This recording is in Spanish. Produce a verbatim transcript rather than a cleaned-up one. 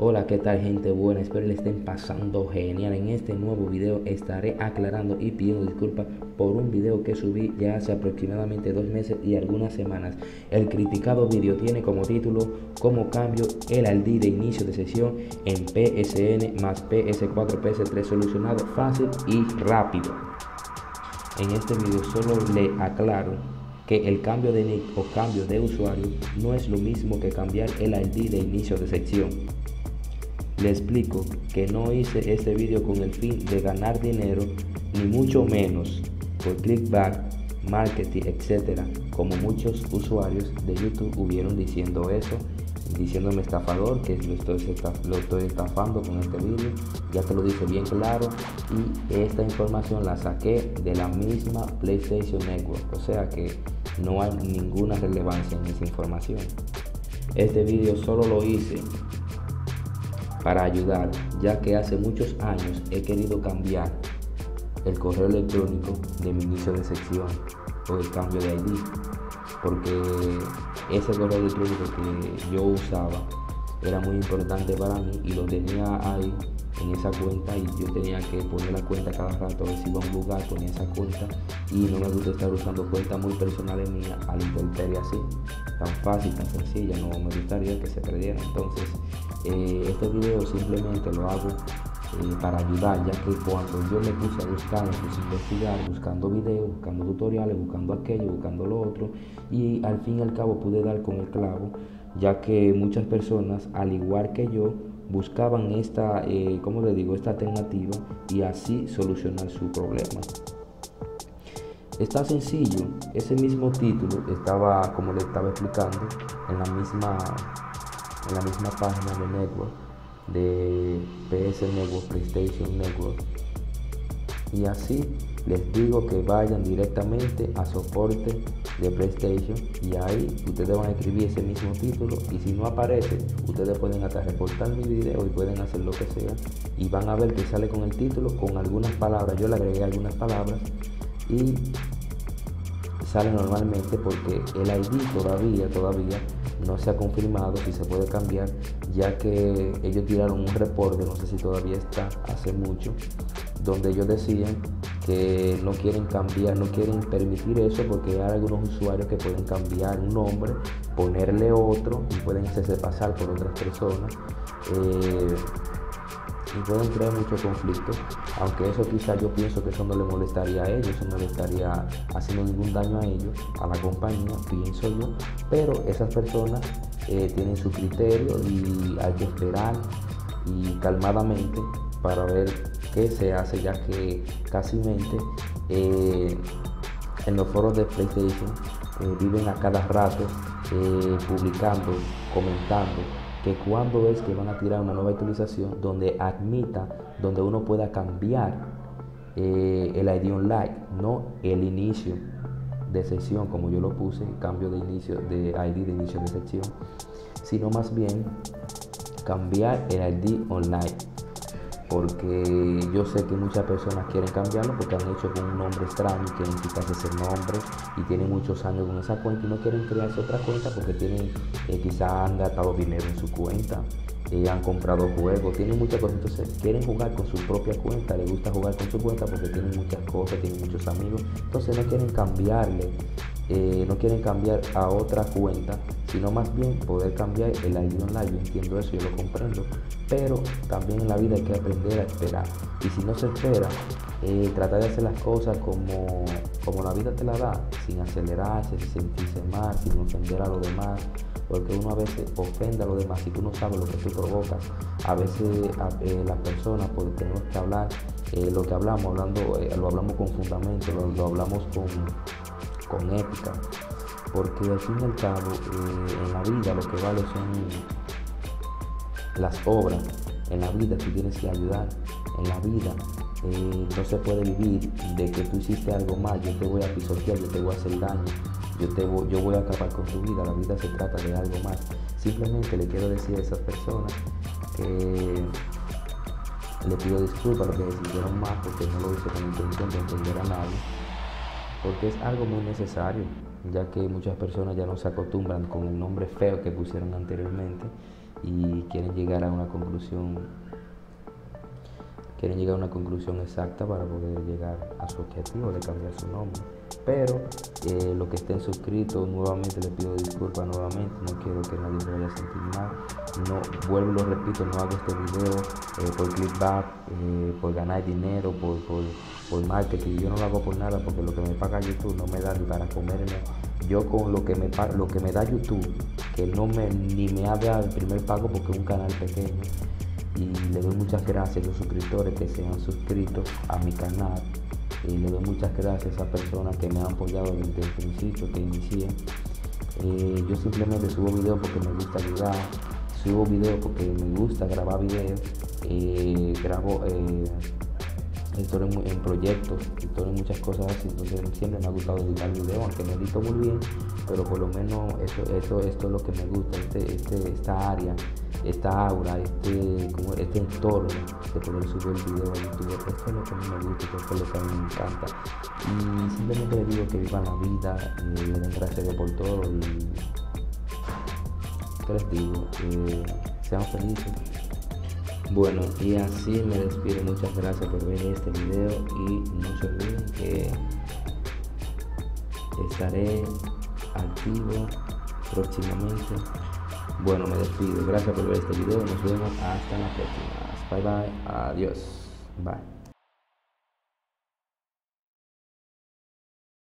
Hola, ¿qué tal, gente buena? Espero le estén pasando genial. En este nuevo video estaré aclarando y pidiendo disculpas por un video que subí ya hace aproximadamente dos meses y algunas semanas. El criticado video tiene como título "Cómo cambio el I D de inicio de sesión en P S N más P S cuatro P S tres solucionado fácil y rápido". En este video solo le aclaro que el cambio de nick o cambio de usuario no es lo mismo que cambiar el I D de inicio de sección. Le explico que no hice este video con el fin de ganar dinero, ni mucho menos por clickbait, marketing, etcétera, como muchos usuarios de YouTube hubieron diciendo eso, diciéndome estafador, que lo estoy, lo estoy estafando con este video. Ya te lo dije bien claro, y esta información la saqué de la misma PlayStation Network, o sea que no hay ninguna relevancia en esa información. Este video solo lo hice para ayudar, ya que hace muchos años he querido cambiar el correo electrónico de mi inicio de sección o el cambio de I D, porque ese correo electrónico que yo usaba era muy importante para mí y lo tenía ahí en esa cuenta, y yo tenía que poner la cuenta cada rato, a ver si iba a un lugar, ponía esa cuenta, y no me gusta estar usando cuentas muy personales mías a la intemperie así, tan fácil, tan sencilla. No me gustaría que se perdiera. Entonces eh, este video simplemente lo hago eh, para ayudar, ya que cuando yo me puse a buscar, me puse a investigar, buscando videos, buscando tutoriales, buscando aquello, buscando lo otro, y al fin y al cabo pude dar con el clavo, ya que muchas personas, al igual que yo, buscaban esta, eh, ¿cómo le digo? esta alternativa, y así solucionar su problema. Está sencillo. Ese mismo título estaba, como le estaba explicando, en la misma, en la misma página de Network, de P S Network, PlayStation Network. Y así les digo que vayan directamente a soporte de PlayStation, y ahí ustedes van a escribir ese mismo título, y si no aparece, ustedes pueden hasta reportar mi video y pueden hacer lo que sea, y van a ver que sale con el título con algunas palabras. Yo le agregué algunas palabras y sale normalmente, porque el I D todavía todavía no se ha confirmado si se puede cambiar, ya que ellos tiraron un reporte, no sé si todavía está, hace mucho, donde ellos decían que no quieren cambiar, no quieren permitir eso, porque hay algunos usuarios que pueden cambiar un nombre, ponerle otro, y pueden hacerse pasar por otras personas, eh, y pueden crear muchos conflictos. Aunque eso quizás yo pienso que eso no le molestaría a ellos, eso no le estaría haciendo ningún daño a ellos, a la compañía, pienso yo, pero esas personas eh, tienen su criterio, y hay que esperar y calmadamente para ver qué se hace, ya que casi eh, en los foros de PlayStation eh, viven a cada rato eh, publicando, comentando que cuando es que van a tirar una nueva actualización donde admita, donde uno pueda cambiar eh, el I D online, no el inicio de sesión como yo lo puse, cambio de inicio de I D de inicio de sección, sino más bien cambiar el I D online, porque yo sé que muchas personas quieren cambiarlo porque han hecho con un nombre extraño, quieren quitarse ese nombre y tienen muchos años con esa cuenta y no quieren crearse otra cuenta porque tienen, eh, quizás han gastado dinero en su cuenta, eh, han comprado juegos, tienen muchas cosas. Entonces quieren jugar con su propia cuenta, les gusta jugar con su cuenta porque tienen muchas cosas, tienen muchos amigos, entonces no quieren cambiarle, eh, no quieren cambiar a otra cuenta, sino más bien poder cambiar el I D online. Yo entiendo eso, yo lo comprendo, pero también en la vida hay que aprender a esperar, y si no se espera, eh, tratar de hacer las cosas como, como la vida te la da, sin acelerarse, sin sentirse mal, sin ofender a los demás, porque uno a veces ofende a los demás y tú no sabes lo que tú provocas. A veces a, eh, las personas, porque tenemos que hablar eh, lo que hablamos, hablando, eh, lo hablamos con fundamento, lo, lo hablamos con, con ética, porque al fin y al cabo eh, en la vida lo que vale son las obras. En la vida tú tienes que ayudar. En la vida eh, no se puede vivir de que tú hiciste algo mal, yo te voy a pisotear, yo te voy a hacer daño, yo, te voy, yo voy a acabar con tu vida. La vida se trata de algo más. Simplemente le quiero decir a esas personas que le pido disculpas a los que se sintieron mal, porque no lo hice con intención de entender a nadie, porque es algo muy necesario, ya que muchas personas ya no se acostumbran con el nombre feo que pusieron anteriormente, y quieren llegar a una conclusión quieren llegar a una conclusión exacta para poder llegar a su objetivo de cambiar su nombre. Pero eh, los que estén suscritos, nuevamente les pido disculpas nuevamente, no quiero que nadie se vaya a sentir mal. No, vuelvo y lo repito, no hago este video eh, por clickbait, eh, por ganar dinero, por, por, por marketing. Yo no lo hago por nada, porque lo que me paga YouTube no me da ni para comerme. Yo con lo que me lo que me da YouTube, que no me ni me ha dado el primer pago porque es un canal pequeño, y le doy muchas gracias a los suscriptores que se han suscrito a mi canal, y le doy muchas gracias a esas personas que me han apoyado desde el principio que inicié. Eh, yo simplemente subo videos porque me gusta ayudar, subo videos porque me gusta grabar videos, eh, grabo eh, estoy en, en proyectos, estoy en muchas cosas así, entonces siempre me ha gustado editar videos, aunque no edito muy bien, pero por lo menos esto, esto, esto es lo que me gusta, este, este, esta área, esta aura, este, como este entorno de poder subir el video a YouTube. Esto es lo que a mí me gusta, esto es lo que a mí me encanta, y simplemente les digo que vivan la vida, eh, le den gracias a Dios por todo, y ¿qué les digo? Eh, sean felices. Bueno, y así me despido. Muchas gracias por ver este video y no se olviden que estaré activo próximamente. Bueno, me despido. Gracias por ver este video. Nos vemos hasta la próxima. Bye bye. Adiós. Bye.